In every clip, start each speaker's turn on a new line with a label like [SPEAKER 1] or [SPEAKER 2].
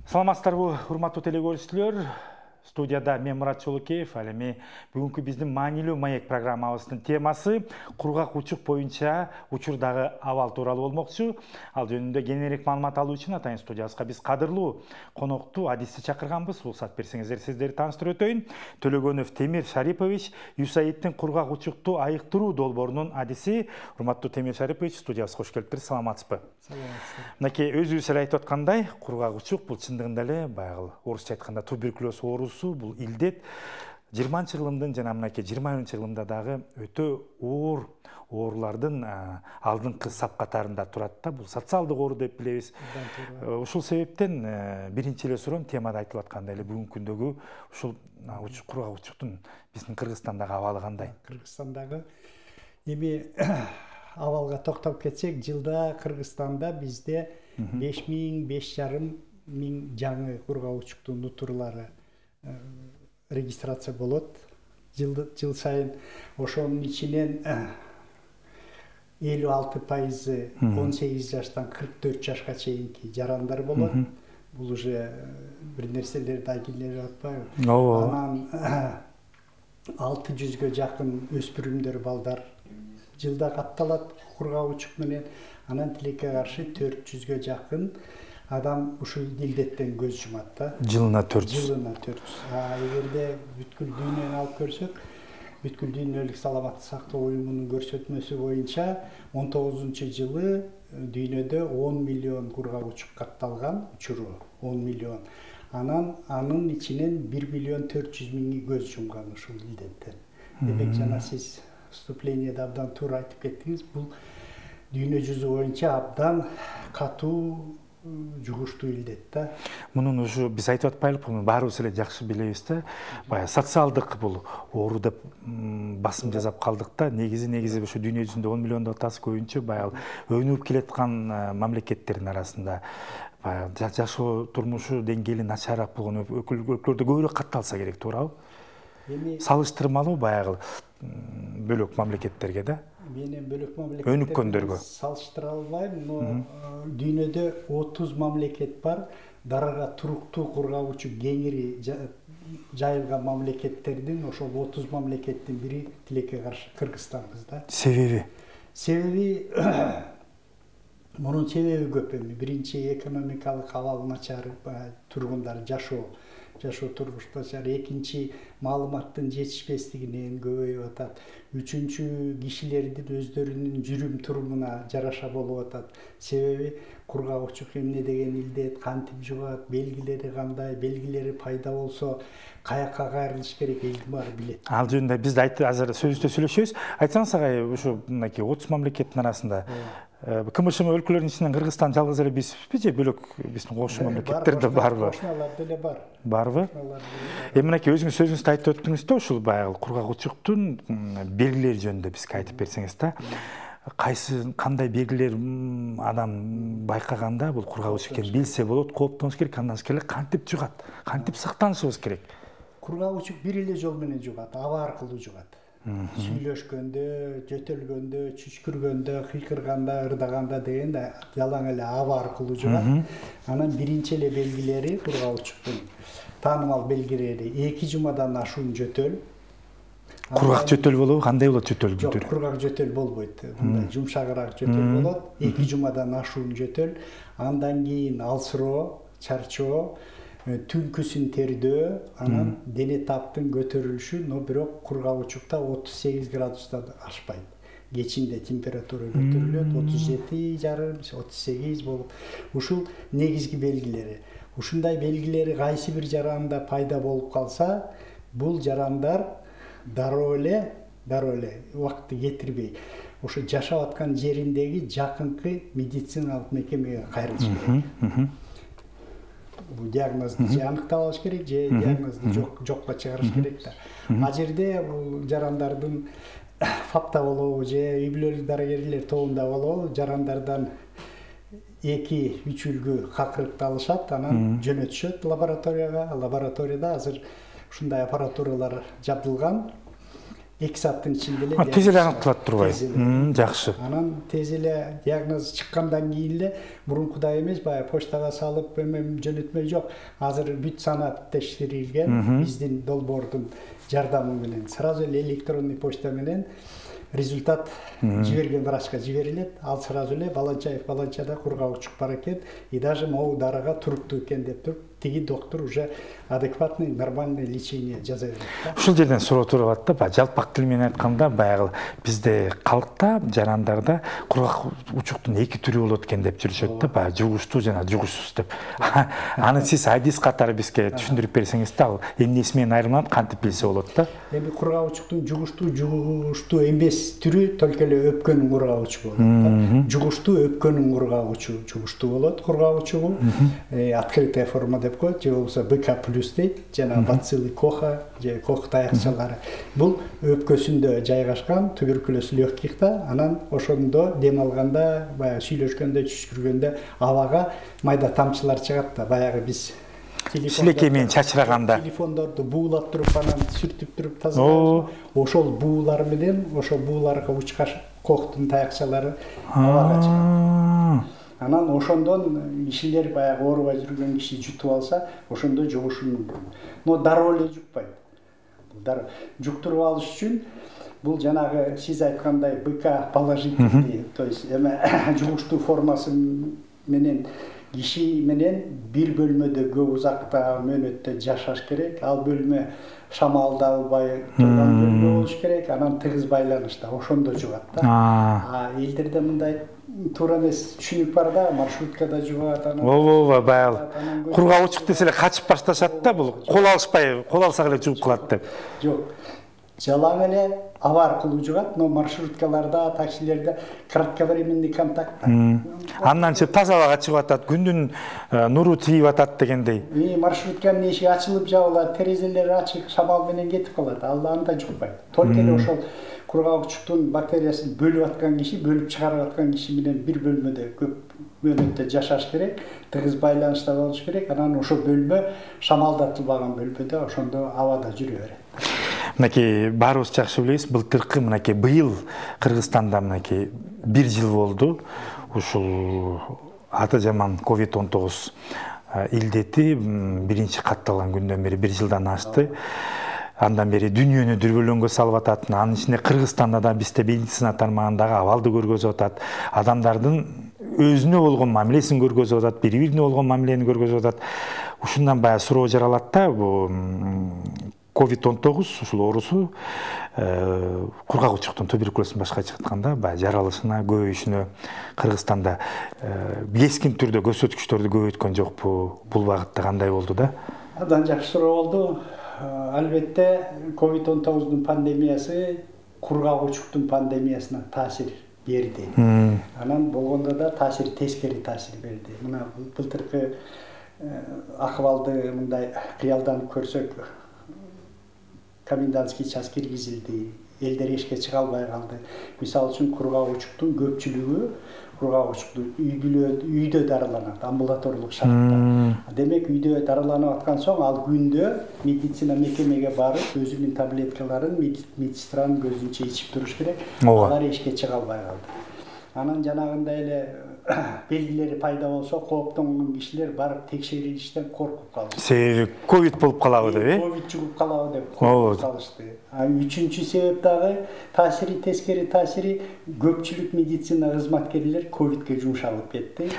[SPEAKER 1] Саламатсыздарбы, урматтуу телекөрүүчүлөр. Студияда мен Мурат Чолокеев, ал эми бүгүнкү биздин маанилүү маек программабыздын темасы кургак учук боюнча учурдагы абал тууралуу болмокчу. Ал жөнүндө кененирээк маалымат алуу үчүн атайын студиябызга биз кадырлуу конокту адисти чакырганбыз. Уруксат берсеңиздер сиздерди тааныштырып өтөйүн. Төлөгөнов Темир Шарипович, ЮСАИДтин кургак учукту айыктыруу долбоорунун адиси. Урматтуу Темир Шарипович, студиябызга кош келиптир. Саламатсызбы? Мынакей өзүбүз эле айтып аткандай, кургак учук бул чындыгында эле баягы орусча айтканда туберкулез оорусу, бул илдет 20-жылымдын жана мынакей 21-жылымда дагы өтө оор оорулардын алдыңкы сап катарында турат да. Бул социалдык оору деп билебиз. Ушул себептен биринчи эле суроом темада айтылып аткандай эле бүгүнкү күндөгү ушул кургак учуктун биздин Кыргызстандагы абалы кандай?
[SPEAKER 2] Кыргызстандагы эми абалга токтоп кетсек, жылда Кыргызстанда бизде 5,5 миң жаңы кургак учуктун нутурлары регистрация болот. Жыл сайын ошонун ичинен 56% 18 жаштан 44 жашка чейинки жарандар болот. Бул уже бир нерселерди айтып атпайбы? Анан 600гө жакын өспүрүмдөр балдар жылда катталат кургак учук менен. Анан тилекке каршы 400гө жакын адам ушул илдеттен көз жумат да.
[SPEAKER 1] Жылына 400.
[SPEAKER 2] Жылына 400. Эгерде бүткүл дүйнөнү алып көрсөк, бүткүл дүйнөлүк саламаттык сактоо уюмунун көрсөтмөсү боюнча 19-жылы дүйнөдө 10 миллион кургак учук катталган, учуру 10 миллион. Анын ичинен 1 миллион 400 миңи көз жумган ушул илдеттен. Демек жана сиз вступлениеде абдан туура айтып кеттиңиз, бул дүйнө жүзү боюнча абдан катуу жугуштуу илдет да.
[SPEAKER 1] Мунун ушу биз айтып атпайлыкпы, муну баарыбыз эле жакшы билебиз да. Баягы социалдык бул оору деп басым жасап калдык да. Негизи ушу дүйнө жүзүндө 10 миллиондон атасы көбүнчө баягы өнүгүп келаткан мамлекеттердин арасында баягы жашоо турмушу деңгээли начарыраак болгон өлкөлөрдө көбүрөөк катталса керек, туурабы? Салыштырмалуу баягы бөлөк мамлекеттерге да.
[SPEAKER 2] Менен бөлөк
[SPEAKER 1] мамлекеттерге
[SPEAKER 2] салыштыра албайм, но дүйнөдө 30 мамлекет бар. Дарыга туруктуу кургак учук кеңири жайылган мамлекеттердин ошол 30 мамлекеттин бири тилекке каршы Кыргызстанбыз да. Себеби мунун себеби көп эми. Биринчи экономикалык абал начар, тургундар жашоо турмуш начар. Экинчи маалыматтын жетишпестигинен көбөйүп атат. Үчүнчү кишилердин өздөрүнүн жүрүм турумуна жараша болуп атат. Себеби кургак учук эмне деген илдет, кантип жугат, белгилери кандай, белгилери пайда болсо каякка кайрылыш керек, элдин баары билет.
[SPEAKER 1] Ал жөнүндө биз азыр сөзүбүздө сүйлөшөбүз. Айтсаңыз агай, ушу мынакей 30 мамлекеттин арасында КМШМ өлкөлөрүнүн ичинен Кыргызстан жалгыз эле бизбизби же бөлөк биздин кошмо мамлекеттерде барбы?
[SPEAKER 2] Кошуналар деле бар.
[SPEAKER 1] Барбы? Мынакей өзүңүз сөзүңүздө айтып өттүңүз да, ушул баягы кургак учуктун белгилери жөнүндө бизге айтып берсеңиз да. Кандай белгилер адам байкаганда бул кургак учук экенин билсе болот, кооптонуш керек, андан тышкары кантип жугат, кантип сактанышыбыз керек?
[SPEAKER 2] Кургак учук бир эле жол менен жугат, аба аркылуу жугат. Сүйлөшкөндө, жөтөлгөндө, чүчкүргөндө, кыйкырганда, ырдаганда деген жалаң эле аба аркылуу жугат. Анан биринчи эле белгилери кургак учуктун таанымал белгилери 2 жумадан ашуун жөтөл.
[SPEAKER 1] Кургак жөтөл болобу? Кандай болот жөтөл?
[SPEAKER 2] Жок, кургак жөтөл болбойт. Мындай жумшагыраак жөтөл болот. 2 жумадан ашуун жөтөл. Андан кийин алсыроо, чарчоо, түнкүсүн тердөө, анан дене таптын көтөрүлүшү, но бирок кургак учукта 38 градустан ашпайт. Кечинде температура көтөрүлөт, 37,5, 38 болуп. Ушул негизги белгилери. Ушундай белгилери кайсы бир жаранда пайда болуп калса, бул жарандар дароо эле убакытты кетирбей ошо жашап аткан жериндеги жакынкы медициналык мекемеге кайрылыш керек. Бул диагнозду же аныктап алыш керек, же диагнозду жокко чыгарыш керек да. А жерде бул жарандардын ФАПта болобу же үй бүлөлүк дарыгерлер тобунда болобу, жарандардан 2-3 үлгү какырыкты алышат, анан жөнөтүшөт лабораторияга. Лабораторияда азыр ушундай аппаратуралар жабдылган. 2 сааттын ичинде эле
[SPEAKER 1] тез эле аныкталат турбайбы? Жакшы.
[SPEAKER 2] Анан тез эле диагноз чыккандан кийин эле мурункудай эмес, баягы почтага салып жөнөтмө жок. Азыр бүт санат текшерилген, биздин долбоордун жардамы менен сразу эле электронный почта менен результат жиберген врачка жиберилет. Ал сразу эле баланчада кургак учук бар экен, и даже могу дарага туруктуу экен деп туруп, тиги доктор уже адекватный, нормальный лечение жаза берет.
[SPEAKER 1] Ушул жерден суроо туруп атат да, жалпак тил менен айтканда баягы бизде калкта, жарандарда кургак учуктун 2 түрү болот экен деп жүрүшөт да, баягы жугуштуу жана жугушсуз деп. Аны сиз адис катары бизге түшүндүрүп берсеңиз да, ал эмнеси менен айырмаланат, кантип билсе болот да?
[SPEAKER 2] Эми кургак учуктун жугуштуу эмес түрү только эле өпкөнүн кургак учугу болот. Жугуштуу өпкөнүн кургак учугу жугуштуу болот, кургак учугу. Открытая форма деп коет, же болбосо БК+ дейт, жана бацилли Коха, же Кох таякчалары. Бул өпкөсүндө жайгашкан туберкулез легкихта, анан ошондо дем алганда, баягы сүйлөшкөндө, түшкүргөндө абага майда тамчылар чыгат да, баягы биз
[SPEAKER 1] силекей менен чачыраганда
[SPEAKER 2] телефондорду буулап туруп, анан сүртүп туруп тазалайбыз. Ошол буулар менен, ошол бууларга учкаш Кохтун таякчалары абага чыгат. Анан ошондон кишилер баягы оорубай жүргөн киши жутуп алса, ошондо жугушу мүмкүн. Но дароо эле жукпайт. Жуктуруп алыш үчүн бул жанагы сиз айткандай БК положительный, то есть эме жугуштуу формасы менен киши менен бир бөлмөдө көп узакта мөөнөттө жашаш керек. Ал бөлмө шамалды албай турган бөлмө болуш керек. Анан тыгыз байланышта ошондо жугат да. Элдерде мындай туура эмес түшүнүк бар да, маршруткада жугат.
[SPEAKER 1] Ооба, баягы кургак учук десе эле качып башташат да, бул кол алышпай, кол алсак эле жугуп калат деп.
[SPEAKER 2] Жок. Жалаң эле аба аркылуу жугат, но маршруткаларда, таксилерде кратковременный контакт.
[SPEAKER 1] Андан чыгып таза абага чыгып атат, күндүн нуру тийип атат дегендей.
[SPEAKER 2] Маршрутканын эшиги ачылып жабылат, терезелери ачык, шамал менен кетип калат. Ал анда жукпайт. Только эле ошол кургак учуктун бактериясын бөлүп аткан киши, бөлүп чыгарып аткан киши менен бир бөлмөдө көп мөөнөттө жашаш керек, тыгыз байланышта болуш керек. Анан ошол бөлмө шамалдатылбаган бөлмөдө, ошондо абада жүрө берет.
[SPEAKER 1] Мынакей баарыбыз жакшы билебиз, былтыркы мынакей быйыл Кыргызстанда мынакей 1 жыл болду. Ушул аты жаман COVID-19 илдети биринчи катталган күндөн бери 1 жылдан ашты. Андан бери дүйнөнү дүрбөлөңгө салып атат. Анын ичинде Кыргызстанда да бизде медицина тармагындагы абалды көргөзүп атат. Адамдардын өзүнө болгон мамилесин көргөзүп атат, бири-бирине болгон мамилени көргөзүп атат. Ушундан баягы суроо жаралат да, бу COVID-19 ушул оорусу кургак учуктун туберкулезин башка чыкканда баягы жаралышына, көбөйүшүнө Кыргызстанда кескин түрдө көрсөткүчтөрдү көбөйткөн жокпу? Бул багытта кандай болду да?
[SPEAKER 2] Абдан жакшы суроо болду. Албетте COVID-19 пандемиясы кургак учуктун пандемиясына таасир берди. Анан болгондо да тескери таасир берди. Мына былтыркы акыбалды мындай кыялданып көрсөк, комендантский час киргизилди, элдер эшикке чыга албай калды. Мисалы үчүн кургак учуктун көпчүлүгү кургак учукту үйдө дарыланат, амбулаторлук шартта. Демек үйдө дарыланып аткан соң ал күндө медицина мекемеге барып, өзүнүн таблеткаларын медсестранын көзүнчө ичип туруш керек. Алар эшикке чыга албай калды. Анан жанагындай эле белгилери пайда болсо, кооптонгон кишилер барып текшерилиштен коркуп калышты.
[SPEAKER 1] Себеби ковид болуп калабы деп,
[SPEAKER 2] ковид жугуп калабы деп коркуп калышты. Үчүнчү себеп дагы тескери таасири көпчүлүк медицина кызматкерлер ковидке жумшалып кетти.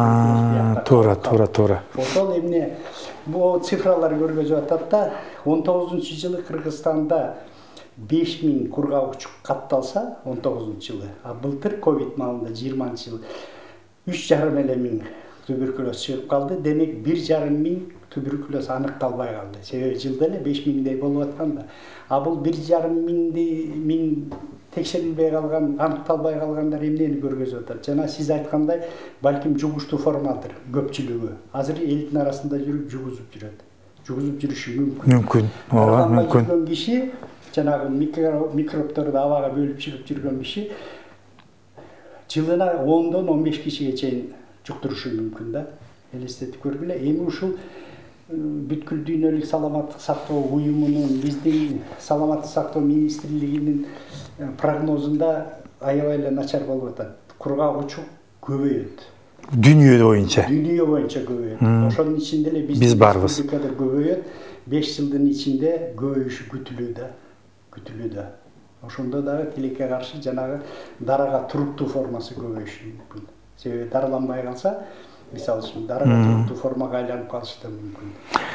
[SPEAKER 1] Туура.
[SPEAKER 2] Ошол эмне бул цифралар көргөзүп атат да, 19-жылы Кыргызстанда 5000 кургак учук катталса, 19-жылы. А былтыр ковид маалында 20-жылы 3,5 эле миң туберкулез чыгып калды. Демек 1,5 миң туберкулез аныкталбай калды. Себеби жылда эле 5000дей болуп атканда. А бул 1,5 миң текшерилбей калган, аныкталбай калгандар эмнени көргөзүп атат? Жана сиз айткандай, балким жугуштуу формадыр көпчүлүгү. Азыр элдин арасында жүрүп жугузуп жүрөт. Жугузуп жүрүшү мүмкүн. Мүмкүн. Киши жанагы микробторду абага бөлүп чыгып жүргөн киши жылына 10-15 кишиге чейин жуктурушу мүмкүн да. Элестетип көргүлө. Эми ушул бүткүл дүйнөлүк саламаттык сактоо уюмунун, биздин саламаттык сактоо министрлигинин прогнозунда аябай эле начар болуп атат. Кургак учук көбөйөт.
[SPEAKER 1] Дүйнө боюнча.
[SPEAKER 2] Дүйнө боюнча көбөйөт. Ошонун ичинде эле
[SPEAKER 1] биз барбыз.
[SPEAKER 2] Республикада көбөйөт. 5 жылдын ичинде көбөйүшү күтүлүүдө. Ошондо дагы тилекке каршы жанагы дарага туруктуу формасы көбөйүшү мүмкүн. Себеби дараланбай калса, мисалы үчүн дарага туруктуу формага айланып калышы да мүмкүн.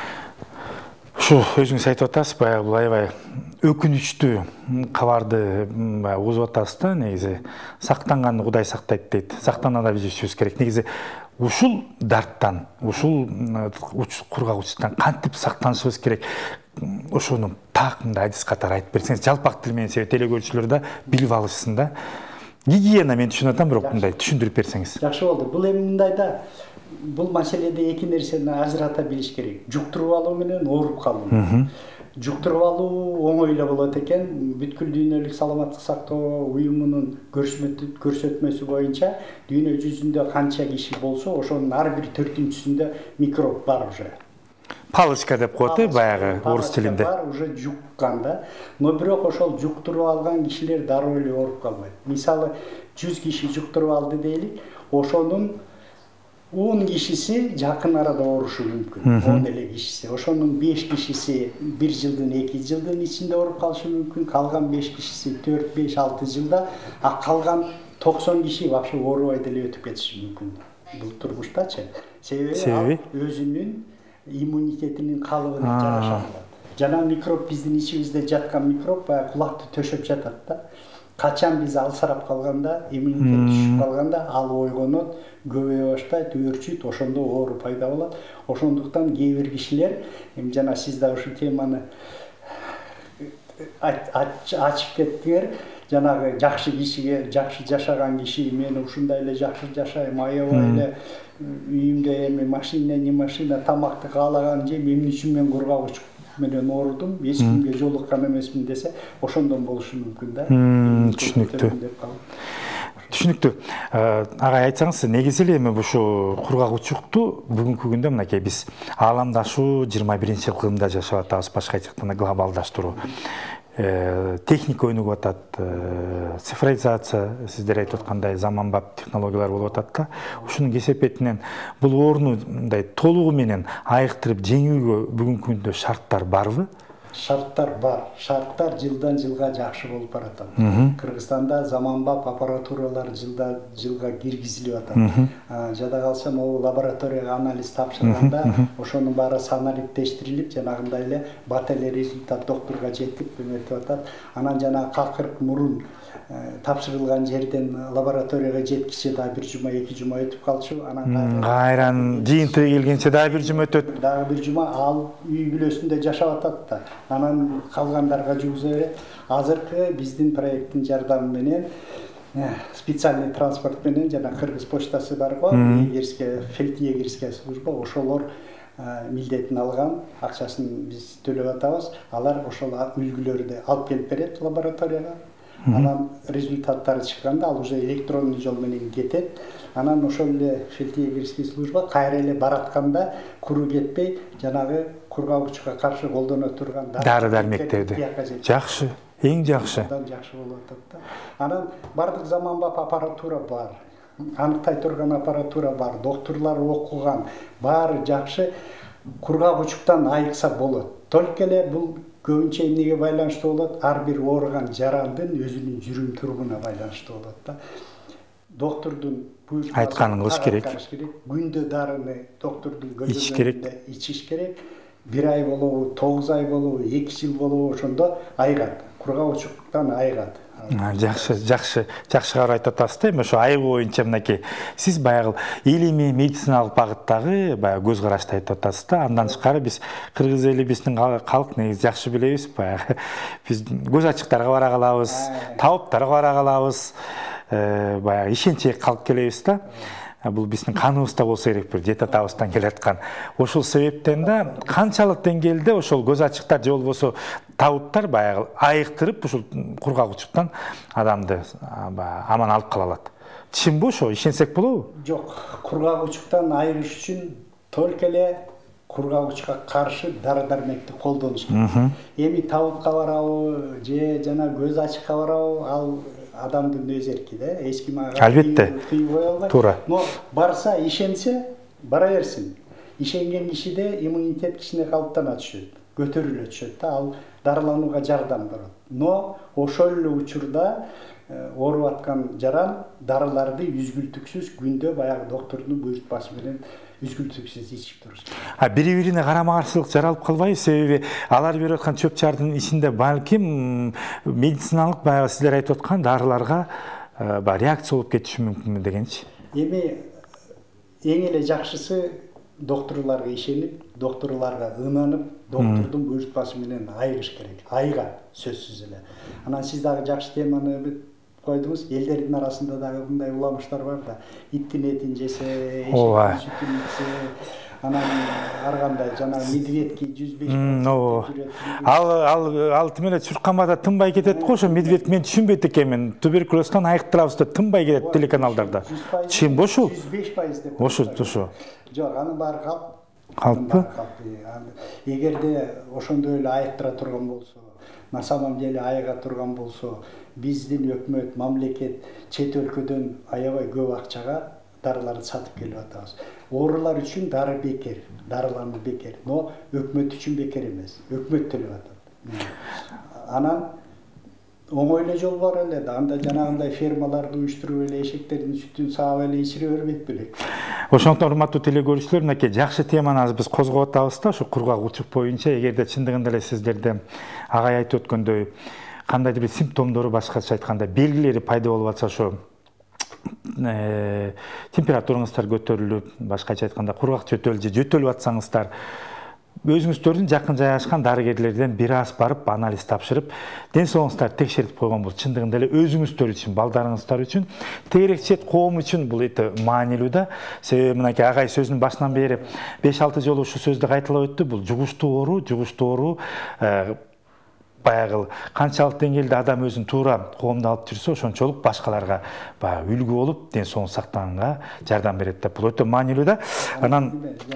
[SPEAKER 1] Ушу өзүңүз айтып атасыз, баягы бул аябай өкүнүчтүү кабарды угузуп атасыз да. Негизи сактанганды Кудай сактайт дейт. Сактанада билишибиз керек. Негизи ушул дарттан, ушул кургак учуктан кантип сактанышыбыз керек? Ошону так мындай адис катары айтып берсеңиз, жалпак тил менен себеби теле көрүүчүлөр да билип алышсын да. Гигиена мен түшүнүп атам, бирок мындай түшүндүрүп берсеңиз.
[SPEAKER 2] Жакшы болду. Бул эми мындайда бул маселеде эки нерсени ажырата билиш керек. Жуктуруп алуу менен ооруп калуу. Жуктуруп алуу оңой эле болот экен. Бүткүл дүйнөлүк саламаттык сактоо уюмунун көрсөтмөсү боюнча дүйнө жүзүндө канча киши болсо, ошонун ар бир 4-үнчүсүндө микроб бар уже.
[SPEAKER 1] Палочка деп коет, баягы орус тилинде.
[SPEAKER 2] Бар уже жуккан да. Но бирок ошол жуктуруп алган кишилер дароо эле ооруп калбайт. Мисалы 100 киши жуктуруп алды дейли, ошонун 10 кишиси жакын арада оорушу мүмкүн. 10 эле кишиси. Ошонун 5 кишиси 1 жылдын 2 жылдын ичинде ооруп калышы мүмкүн. Калган 5 кишиси 4, 5, 6 жылда, а калган 90 киши вообще оорубай деле өтүп кетиши мүмкүн. Бул турмуштачы. Себеби өзүнүн иммунитетинин калыбына жараша алат. Жана микроб биздин ичибизде жаткан микроб кулакты төшөп жатат да. Качан биз алсырап калганда, иммунитет түшүп калганда, ал ойгонот, көбөйө баштайт, өөрчүйт, ошондо оору пайда болот. Ошондуктан кээ бир кишилер, жана сиз да ушу теманы ачып кеттиңер, жанагы жакшы кишиге, жакшы жашаган киши, мен ушундай эле жакшы жашайм, аябай эле үйүмдө эми машина, не машина, тамакты каалаган жейм, эмне үчүн мен кургак учук менен оорудум, эч кимге жолуккан эмесмин десе, ошондон болушу мүмкүн да.
[SPEAKER 1] Түшүнүктүү. Түшүнүктүү. Агай айтсаңыз, негизи эле эми ушу кургак учукту бүгүнкү күндө мынакей биз ааламдашуу 21-кылымда жашап атабыз, башка айтканда глобалдаштыруу. Техника өнүгүп атат, цифровизация, сиздер айтып аткандай заманбап технологиялар болуп атат да. Ушунун кесепетинен бул орну мындай толугу менен айыктырып жеңүүгө бүгүнкү күндө шарттар барбы?
[SPEAKER 2] Шарттар бар. Шарттар жылдан жылга жакшы болуп баратат. Кыргызстанда заманбап аппаратуралар жылга киргизилип атат. Жада калсам, могу лабораторияга анализ тапшырганда, ошонун баары санариптештирилип, жанагындай эле бат эле результат доктурга жетип өтүп атат. Анан жана калкырык мурун тапшырылган жерден лабораторияга жеткиче да 1 жума, 2 жума өтүп калчу. Анан
[SPEAKER 1] кайран жыйынтыгы келгенче дагы 1 жума өтөт.
[SPEAKER 2] Дагы 1 жума ал үй бүлөсүндө жашап атат да. Анан калгандарга жугуза берет. Азыркы биздин проекттин жардамы менен специальный транспорт менен жана Кыргыз почтасы бар го, фельдъегерская служба, ошолор милдетин алган, акчасын биз төлөп атабыз. Алар ошол үлгүлөрдү алып келип берет лабораторияга. Анан результаттары чыкканда ал уже электронный жол менен кетет. Анан ошол эле фельдъегерский служба кайра эле баратканда куру кетпей, жанагы кургак учукка каршы колдоно турган
[SPEAKER 1] дары-дармектерди. Жакшы, эң жакшы.
[SPEAKER 2] Жакшы болуп атат да. Анан бардык заманбап аппаратура бар. Аныктай турган аппаратура бар. Доктурлар окуган, баары жакшы. Кургак учуктан айыкса болот. Только эле бул көбүнчө эмнеге байланыштуу болот? Ар бир ооруган жарандын өзүнүн жүрүм турумуна байланыштуу болот да. Доктурдун
[SPEAKER 1] айтканын кылыш керек.
[SPEAKER 2] Күндө дарыны доктурдун көзөмөлүндө ичиш керек. 1 ай болобу, 9 ай болобу, 2 жыл болобу, ошондо айыгат. Кургак учуктан айыгат.
[SPEAKER 1] Жакшы кабар айтып атасыз да. Эми ошо айыгуу боюнча мынакей сиз баягы илимий медициналык багыттагы баягы көз карашты айтып атасыз да. Андан тышкары биз кыргыз эли биздин калк негизи жакшы билебиз, баягы биз көз ачыктарга бара калабыз, табыптарга бара калабыз, баягы ишенчек калып келебиз да. Бул биздин каныбызда болсо керек, бир жете атабыздан келаткан. Ошол себептен да канчалык деңгээлде ошол көз ачыктар же болбосо табыттар баягы айыктырып ушул кургак учуктан адамды аман алып кала алат. Чынбы ошо, ишенсек болобу?
[SPEAKER 2] Жок, кургак учуктан айыгыш үчүн только эле кургагычка каршы дары дармекти колдонуш керек. Эми табытка барабы же жана көз ачыкка барабы, ал адамдын өз эрки да. Эч ким ага
[SPEAKER 1] албетте
[SPEAKER 2] кыйбой албайт.
[SPEAKER 1] Туура.
[SPEAKER 2] Но барса, ишенсе, бара берсин. Ишенген кишиде иммунитет кичине калыптана түшөт, көтөрүлө түшөт да, ал дарыланууга жардам берет. Но ошол эле учурда ооруп аткан жаран дарыларды үзгүлтүксүз күндө баягы доктурдун буйртмасы менен үзгүлтүксүз ичип туруш керек.
[SPEAKER 1] Бири-бирине карама-каршылык жаралып калбайбы? Себеби алар берип аткан чөп чардын ичинде балким медициналык баягы сиздер айтып аткан дарыларга реакция болуп кетиши мүмкүнмү дегенчи.
[SPEAKER 2] Эми эң эле жакшысы доктурларга ишенип, доктурларга ынанып, доктурдун буйртмасы менен айыгыш керек. Айыгат сөзсүз эле. Анан сиз дагы жакшы теманы койдуңуз. Элдердин арасында дагы мындай уламыштар бар да. Иттин этин жесе, эшектин сүтүн ичсе, анан ар кандай жана медведки 105
[SPEAKER 1] ал тимеле чуркамада тынбай кетет го, ошо медвед мен түшүнбөйт экенмин. Туберкулезтан айыктырабыз деп тынбай кетет телеканалдарда. Чын бо ушул?
[SPEAKER 2] 105% деп.
[SPEAKER 1] Ошо.
[SPEAKER 2] Жок, анын баары
[SPEAKER 1] калппы.
[SPEAKER 2] Эгерде ошондой эле айыктыра турган болсо, на самом деле айыга турган болсо, биздин өкмөт, мамлекет чет өлкөдөн аябай көп акчага дарыларды сатып келип атабыз. Оорулар үчүн дары бекер, дарылануу бекер, но өкмөт үчүн бекер эмес. Өкмөт төлөп атат. Анан оңой эле жол бар эле да, анда жанагындай фермаларды уюштуруп эле эшектердин сүтүн саап эле ичире бербейт белек.
[SPEAKER 1] Ошондуктан урматтуу телегөрүүчүлөр, мынакей жакшы теманы азыр биз козгоп атабыз да, ушу кургак учук боюнча. Эгерде чындыгында эле сиздерде агай айтып өткөндөй кандайдыр бир симптомдору, башкача айтканда белгилери пайда болуп атса, ошо температураңыздар көтөрүлүп, башкача айтканда кургак жөтөл же жөтөлүп атсаңыздар, өзүңүздөрдүн жакын жайгашкан дарыгерлерден бир аз барып анализ тапшырып, ден соолугуңуздарды текшерип койгон бул чындыгында эле өзүңүздөр үчүн, балдарыңыздар үчүн, тегерек чет коом үчүн бул өтө маанилүү да. Себеби мынакей агай сөзүнүн башынан бери 5-6 жолу ушул сөздү кайталап өттү. Бул жугуштуу оору баягы канчалык деңгээлде адам өзүн туура коомдо алып жүрсө, ошончолук башкаларга баягы үлгү болуп, ден соолук сактаганга жардам берет деп. Бул өтө маанилүү да. Анан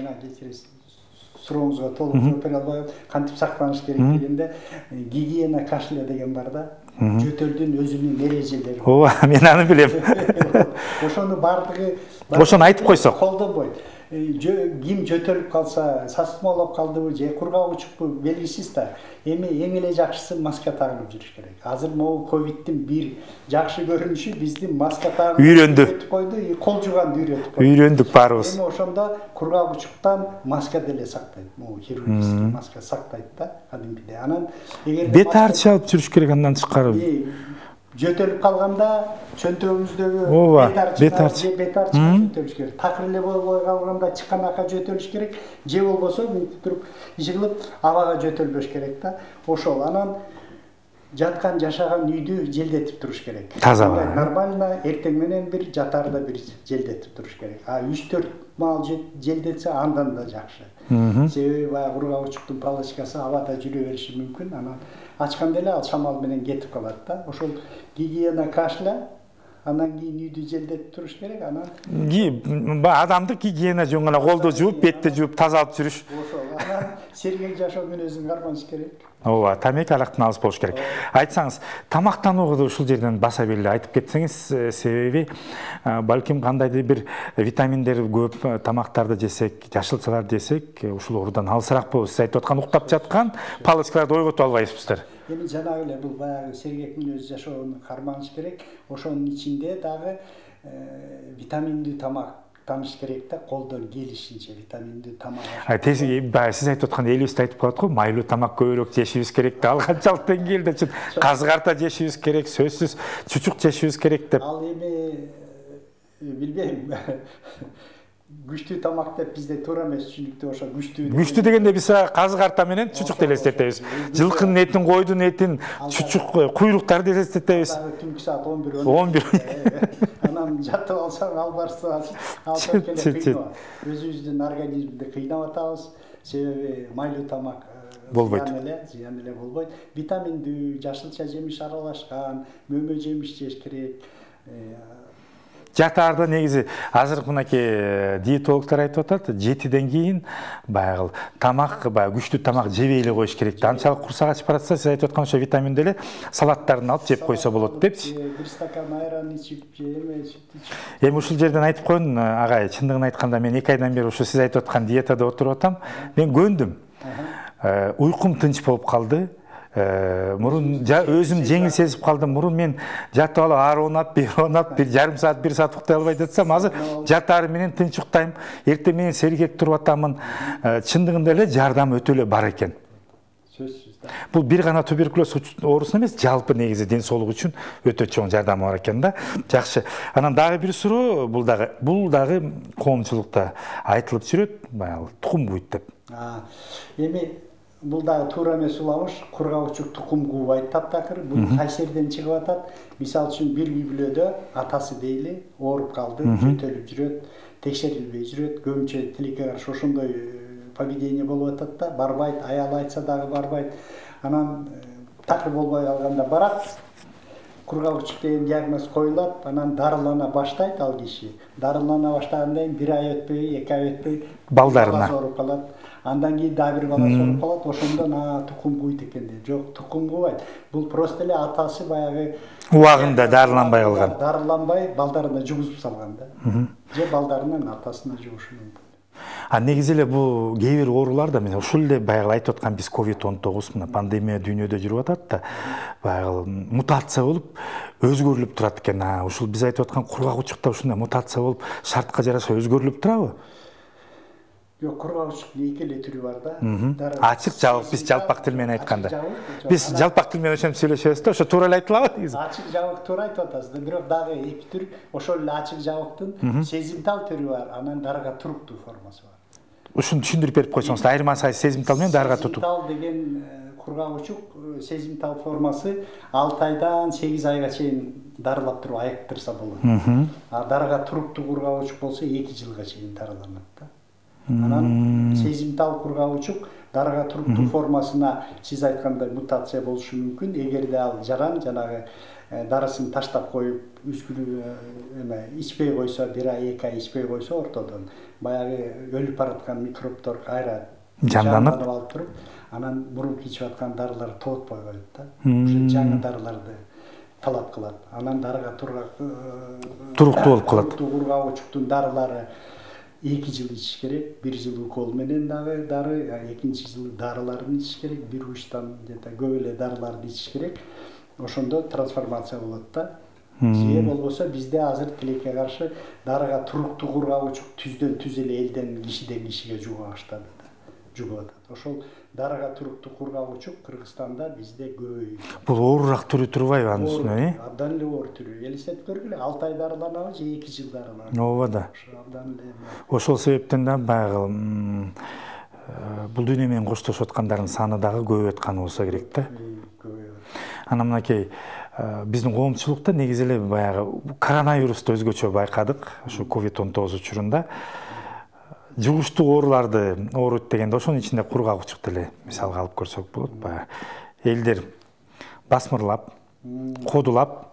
[SPEAKER 2] сурооңузга толук жооп бере албай кантип сактаныш керек дегенде, гигиена кашля деген бар да. Жөтөлдүн өзүнүн эрежелери.
[SPEAKER 1] Ооба, мен аны билем.
[SPEAKER 2] Ошону бардыгы
[SPEAKER 1] ошону айтып койсок.
[SPEAKER 2] Колдонбойт. Ким жөтөлүп калса, сасмолоп калдыбы же кургак учукпу белгисиз да. Эми эң эле жакшысы маска тагынып жүрүш керек. Азыр могу ковидтин бир жакшы көрүнүшү биздин маска тагынып үйрөндүк койду, кол жууганды үйрөтүп койду.
[SPEAKER 1] Үйрөндүк баарыбыз.
[SPEAKER 2] Эми ошондо кургак учуктан маска деле сактайт. Могу хирургический маска сактайт да, кадимкидей. Анан эгерде
[SPEAKER 1] бет арчы алып жүрүш керек, андан тышкары.
[SPEAKER 2] Жөтөлүп калганда чөнтөгүңүздөгү бет арчы жөтөлүш керек. Такыр эле болбой калганда чыканакка жөтөлүш керек. Же болбосо мынтип туруп жыгылып абага жөтөлбөш керек да. Ошол. Анан жаткан жашаган үйдү желдетип туруш керек.
[SPEAKER 1] Таза.
[SPEAKER 2] Нормально эртең менен бир жатарда бир желдетип туруш керек. 3-4 маал желдетсе андан да жакшы. Себеби баягы кургак учуктун палочкасы абада жүрө бериши мүмкүн. Анан ачканда эле ал шамал менен кетип калат да. Ошол гигиена кашля, анан кийин үйдү желдетип туруш керек. Анан
[SPEAKER 1] адамдык гигиена жөн гана колду жууп, бетти жууп, таза алып жүрүш.
[SPEAKER 2] Ошол. Анан сергек жашоо мүнөзүн карманыш керек.
[SPEAKER 1] Ооба, тамеки арактан алыс болуш керек. Айтсаңыз, тамактанууга да ушул жерден баса беле айтып кетсеңиз, себеби балким кандайдыр бир витаминдер көп тамактарды жесек, жашылчаларды жесек, ушул оорудан алысыраак болобуз. Сиз айтып аткан уктап жаткан палочкаларды ойготуп албайсыздар.
[SPEAKER 2] Эми жанагы эле бул баягы сергек мүнөз жашоону карманыш керек. Ошонун ичинде дагы витаминдүү тамак таныш керек да, колдон келишинче витаминдүү тамак.
[SPEAKER 1] Сиз айтып аткан элибизде айтып калат го, майлуу тамак көбүрөөк жешибиз керек да. Ал канчалык деңгээлде чын казы карта жешибиз керек, сөзсүз чучук жешибиз керек деп.
[SPEAKER 2] Ал эми билбейм. Күчтүү тамак деп бизде туура эмес түшүнүктүү, ошо күчтүү
[SPEAKER 1] дегенде биз казы карта менен чучук элестетебиз. Жылкынын этин, койдун этин, чучук куйруктарды элестетебиз.
[SPEAKER 2] Түнкү саат 11. Анан жатып алсаң ал барса өзүбүздүн организмди кыйнап атабыз. Себеби майлуу тамак болбойт. Зыян эле болбойт. Витаминдүү, жашылча жемиш аралашкан, мөмө жемиш жеш керек.
[SPEAKER 1] жатаарда негизи азыр мынакей диетологдор айтып атат, 7ден кийин баягы тамак, баягы күчтүү тамак жебей эле коюш керек. Анчалык курсак ачып баратса, сиз айтып аткан ошо витаминди эле салаттарын алып жеп койсо болот депчи.
[SPEAKER 2] Бир стакан айран ичип, эме сүт ичип.
[SPEAKER 1] Эми ушул жерден айтып коеюн, агай, чындыгын айтканда мен 2 айдан бери ушу сиз айтып аткан диетада отуруп атам. Мен көндүм. Уйкум тынч болуп калды. Мурун өзүм жеңил сезип калдым. Мурун мен жатып алып ары оонап, бери оонап, бир жарым саат, 1 саат уктай албай жатсам, азыр жатаар менен тынч уктайм. Эртең менен сергек туруп атамын. Чындыгында эле жардам өтө эле бар экен.
[SPEAKER 2] Сөзсүз да.
[SPEAKER 1] Бул бир гана туберкулез оорусуна эмес, жалпы негизи ден соолук үчүн өтө чоң жардамы бар экен да. Жакшы. Анан дагы бир суроо, бул дагы коомчулукта айтылып жүрөт, баягы тукум куйт деп.
[SPEAKER 2] Эми бул дагы туура эмес уламыш, кургагучук тукум куубайт таптакыр. Бул кайсы жерден чыгып атат? Мисалы үчүн бир үй бүлөдө атасы дейли ооруп калды, жөтөлүп жүрөт, текшерилбей жүрөт, көбүнчө тилекке каршы ошондой поведение болуп атат да, барбайт, аял айтса дагы барбайт. Анан такыр болбой калганда барат. Кургагучук деген диагноз коюлат, анан дарылана баштайт ал киши. Дарылана баштагандан кийин 1 ай өтпөй, 2 ай өтпөй
[SPEAKER 1] балдарына
[SPEAKER 2] ооруп калат. Андан кийин дагы бир баласы ооруп калат, ошондон тукум куйт экен дейт. Жок, тукум куубайт. Бул просто эле атасы баягы
[SPEAKER 1] убагында дарыланбай калган.
[SPEAKER 2] Дарыланбай балдарына жугузуп салган да. Же балдарынан атасына жугушу мүмкүн.
[SPEAKER 1] Негизи эле бул кээ бир ооруларда мен ушул эле баягы айтып аткан биз COVID-19 мына пандемия дүйнөдө жүрүп атат да, баягы мутация болуп өзгөрүлүп турат экен. Ушул биз айтып аткан кургагучукта ушундай мутация болуп шартка жараша өзгөрүлүп турабы?
[SPEAKER 2] Жок, кургагучуктун 2 эле түрү бар да.
[SPEAKER 1] Ачык жабык, биз жалпак тил менен айтканда. Биз жалпак тил менен ошентип сөйлөшөбүз да, ошо туура эле айтылабы негизи?
[SPEAKER 2] Ачык жабык туура айтып атасыз да, бирок дагы 2 түр, ошол эле ачык жабыктын сезимтал түрү бар, анан дарыга туруктуу формасы бар.
[SPEAKER 1] Ушуну түшүндүрүп берип койсоңуз, айырмасы сезимтал менен дарыга туруктуу.
[SPEAKER 2] Сезимтал деген кургагучук сезимтал формасы 6 айдан 8 айга чейин дарылап туруп айыктырса болот. Дарыга туруктуу кургагучук болсо 2 жылга чейин дарыланат да. Анан сезимтал кургагучук дарыга туруктуу формасына сиз айткандай мутация болушу мүмкүн. Эгерде ал жаран жанагы дарысын таштап коюп, ичпей койсо, 1 ай 2 ай ичпей койсо, ортодон баягы өлүп бараткан микробдор кайра жанданып алып туруп, анан мурунку ичип аткан дарылар тоотпой коет да. Ошо жаңы дарыларды талап кылат. Анан дарыга
[SPEAKER 1] туруктуу болуп калат.
[SPEAKER 2] Туруктуу кургагучуктун дарылары 2 жыл ичиш керек, 1 жыл укол менен дагы дары, 2-нчи жыл дарыларын ичиш керек, 1 учтан көп эле дарыларды ичиш керек. Ошондо трансформация болот да. Же болбосо бизде азыр тилекке каршы дарыга туруктуу кургагучук түздөн түз эле элден кишиден кишиге жуга баштады да. Жугуп атат. Ошол дарыга туруктуу кургагучук Кыргызстанда бизде көбөйүп.
[SPEAKER 1] Бул оорураак түрү турбайбы анын үстүнө?
[SPEAKER 2] Абдан эле оор түрү. Элестетип көргүлө, 6 ай дарыланабы же 2 жыл дарыланабы?
[SPEAKER 1] Ооба да.
[SPEAKER 2] Абдан эле.
[SPEAKER 1] Ошол себептен да баягы бул дүйнө менен коштошуп аткандардын саны дагы көбөйүп атканы болсо керек да. Анан мынакей биздин коомчулукта негизи эле баягы коронавирусту өзгөчө байкадык, ошо COVID-19 учурунда. Жугуштуу ооруларды ооруйт дегенде ошонун ичинде кургагучукту эле мисалга алып көрсөк болот. Баягы элдер басмырлап, кодулап,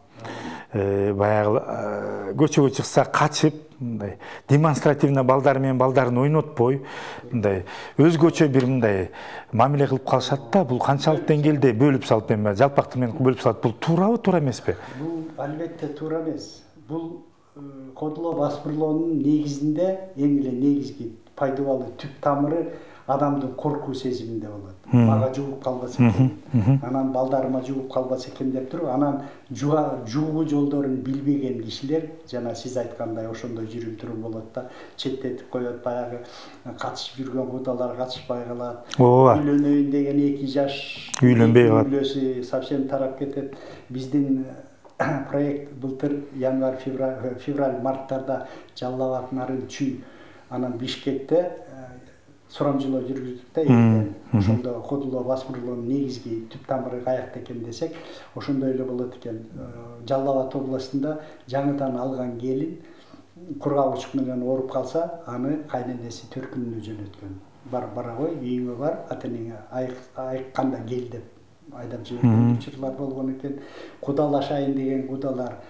[SPEAKER 1] баягы көчөгө чыкса качып, мындай демонстративно балдар менен балдарын ойнотпой, мындай өзгөчө бир мындай мамиле кылып калышат да. Бул канчалык деңгээлде бөлүп салып жалпак тил менен бөлүп салат. Бул туурабы, туура эмеспи?
[SPEAKER 2] Бул албетте туура эмес. Бул кодулоо, басмырлоонун негизинде эң эле негизги пайдалуу түп тамыры адамдын коркуу сезиминде болот. Мага жугуп калбаса экен, анан балдарыма жугуп калбаса экен деп туруп, анан жугуу жолдорун билбеген кишилер, жана сиз айткандай ошондой жүрүм-турум болот да, четтетип коет, баягы катышып жүргөн кудалар катышпай калат. Үйлөнөйүн деген 2 жаш
[SPEAKER 1] үйлөнбөй калат.
[SPEAKER 2] Үйлөсү совсем тарап кетет. Биздин проект былтыр январь, февраль, марттарда Жалал Абад, Нарынчүй, анан Бишкекте сурамжылоо жүргүздүк да элден. Ошондо кодулоо, басмырлоонун негизги түп тамыры каякта экен десек, ошондой эле болот экен. Жалал Абад областында жаңыдан алган келин кургагучук менен ооруп калса, аны кайненеси төркүнүнө жөнөткөн. Бара кой, үйүңө бар, ата-энеңе айыкканда кел деп айдап жиберген учурлар болгон экен. Кудалашайын деген кудалар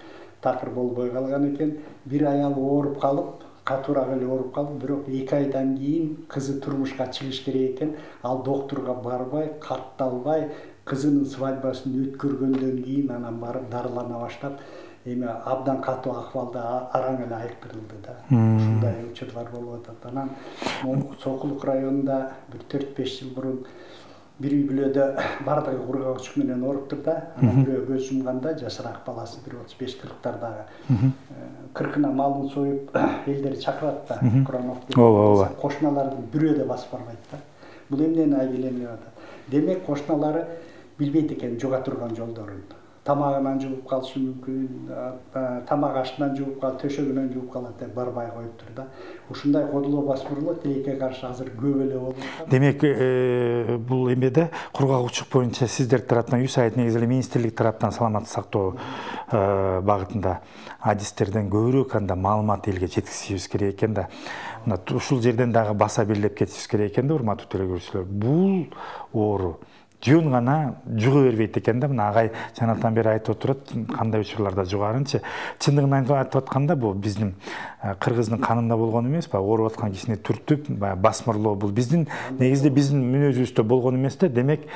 [SPEAKER 2] такыр болбой калган экен. Бир аял ооруп калып, катуураак эле ооруп калып, бирок 2 айдан кийин кызы турмушка чыгыш керек экен. Ал доктурга барбай, катталбай, кызынын свадьбасын өткөргөндөн кийин анан барып дарылана баштап, эми абдан катуу акыбалда араң эле айыктырылды да. Ушундай учурлар болуп атат. Анан Сокулук районунда бир 4-5 жыл мурун бир үй бүлөдө бардыгы кургак учук менен ооруптур да. Анан бирөө көз жумганда жашыраак баласы бир 35-40-тардагы 40-ына малын союп элдерди чакырат да. Куранов деп. Кошуналардын бирөө да басып барбайт да. Бул эмнени айгеленип атат? Демек кошуналары билбейт экен жуга турган жолдорун. Тамагынан жууп калышы мүмкүн, тамак ашынан жууп калып, төшөгүнөн жууп калат деп барбай коюптур да. Ушундай кодулоо басмырлоо тилекке каршы азыр көп эле болуп атат.
[SPEAKER 1] Демек, бул эмеде кургак учук боюнча сиздер тараптан USAID негизи эле министрлик тараптан саламаттык сактоо багытында адистерден көбүрөөк анда маалымат элге жеткизишибиз керек экен да. Ушул жерден дагы баса белгилеп кетишибиз керек экен да, урматтуу телекөрүүчүлөр. Бул оору жөн гана жуга бербейт экен да. Мына агай жанатан бери айтып отурат, кандай учурларда жугарынчы. Чындыгын айтып атканда бул биздин кыргыздын канында болгон эмес, ооруп аткан кишини түртүп, басмырлоо бул биздин негизде биздин мүнөзүбүздө болгон эмес да. Демек,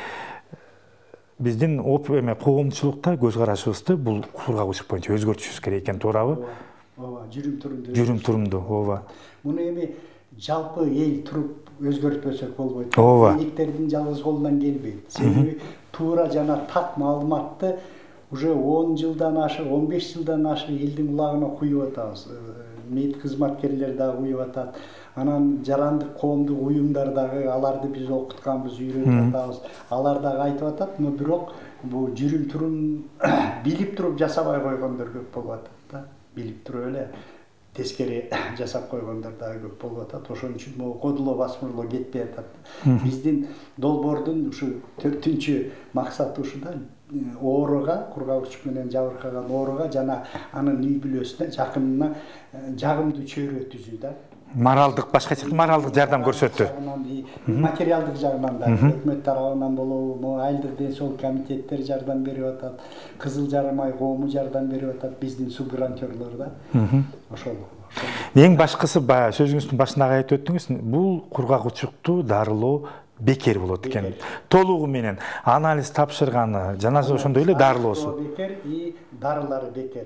[SPEAKER 1] биздин коомчулукта көз карашыбызды бул кургак учук боюнча өзгөртүшүбүз керек экен, туурабы?
[SPEAKER 2] Ооба,
[SPEAKER 1] жүрүм турумду, ооба.
[SPEAKER 2] Муну эми жалпы эл туруп өзгөртпөсөк болбойт. Эликтердин жалгыз колунан келбейт. Себеби туура жана так маалыматты уже 10 жылдан ашык, 15 жылдан ашык элдин улагына куюп атабыз. Мед кызматкерлер дагы куюп атат. Анан жарандык коомдук уюмдар дагы аларды биз окутканбыз, үйрөтүп атабыз. Алар дагы айтып атат, но бирок бул жүрүм турум билип туруп жасабай койгондор көп болуп атат да. Билип туруп эле тескери жасап койгондор дагы көп болуп атат. Ошон үчүн могу кодулоо басмырлоо кетпей атат. Биздин долбоордун ушу 4-чү максаты ушу да. Ооруга, кургак учук менен жабыркаган ооруга жана анын үй бүлөсүнө, жакынына жагымдуу чөйрө түзүү да.
[SPEAKER 1] Моралдык, башкача моралдык жардам көрсөттү.
[SPEAKER 2] Материалдык жагынан да өкмөт тарабынан болобу, айылдык ден соолук комитеттер жардам берип атат, Кызыл Жарым ай коому жардам берип атат, биздин субгранттерлор да. Ошол.
[SPEAKER 1] Эң башкысы баягы сөзүңүздүн башында айтып өттүңүз, бул кургак учукту дарылоо бекер болот экен. Толугу менен анализ тапшырганы, жана ошондой эле дарылоосу.
[SPEAKER 2] Бекер и дарылары бекер.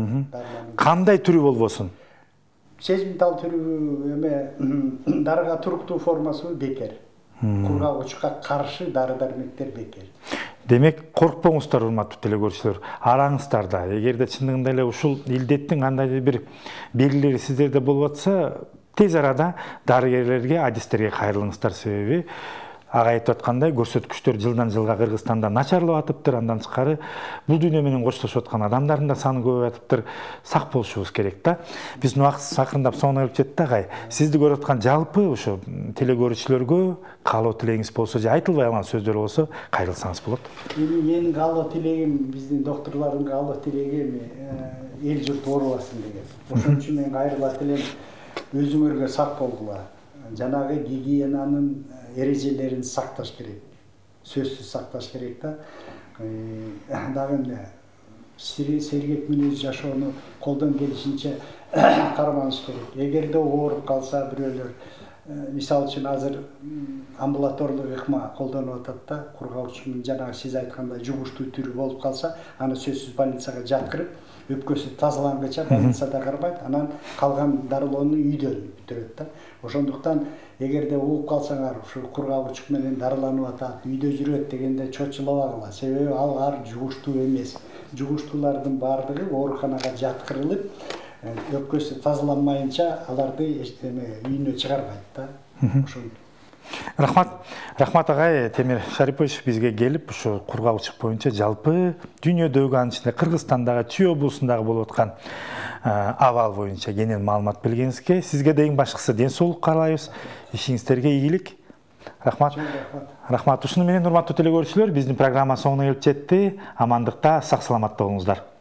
[SPEAKER 1] Кандай түрү болбосун?
[SPEAKER 2] Сезимтал түрү эме дарыга туруктуу формасы бекер. Кургак учукка каршы дары-дармектер бекер.
[SPEAKER 1] Демек, коркпоңуздар, урматтуу телекөрүүчүлөр, араңыздарда. Эгерде чындыгында эле ушул илдеттин кандайдыр бир белгилери сиздерде болуп атса, тез арада дарыгерлерге, адистерге кайрылыңыздар, себеби ага айтып аткандай көрсөткүчтөр жылдан жылга Кыргызстанда начарлап атыптыр, андан тышкары бул дүйнө менен коштошуп аткан адамдардын да саны көбөйүп атыптыр. Сак болушубуз керек да. Биздин убакыт сакырындап соңуна келип жетти агай. Сизди көрүп аткан жалпы ушу телекөрүүчүлөргө каалоо тилегиңиз болсо же айтылбай калган сөздөр болсо кайрылсаңыз болот.
[SPEAKER 2] Менин каалоо тилегим, биздин доктурлардын каалоо тилеги эл журт оорубасын деген. Ошон үчүн мен кайрылат элем, өзүңөргө сак болгула. Жанагы гигиенанын эрежелерин сакташ керек. Сөзсүз сакташ керек да. Дагы эмне? Сергек мүнөз жашоону колдон келишинче карманыш керек. Эгерде ооруп калса бирөөлөр, мисалы үчүн азыр амбулаторлук ыкма колдонуп атат да, кургак учуктун жанагы сиз айткандай жугуштуу түрү болуп калса, аны сөзсүз больницага жаткырып, өпкөсү тазалангыча больницада карбайт, анан калган дарылоону үйдө бүтүрөт да. Ошондуктан эгерде угуп калсаңар, ушу кургак учук менен дарыланып атат, үйдө жүрөт дегенде чочулабагыла. Себеби алар жугуштуу эмес. Жугуштуулардын баардыгы ооруканага жаткырылып, өпкөсү тазаланмайынча аларды үйүнө чыгарбайт да. Ошон.
[SPEAKER 1] Рахмат агай, Темир Шарипович бизге келип, ушу кургак учук боюнча жалпы дүйнөдөгү, анын ичинде Кыргызстандагы Чүй облусундагы болуп аткан абал боюнча кенен маалымат бергениңизге, сизге да эң башкысы ден соолук каалайбыз, ишиңиздерге ийгилик. Рахмат. Рахмат. Ушуну менен урматтуу телекөрүүчүлөр, биздин программа соңуна келип жетти. Амандыкта, сак саламатта болуңуздар.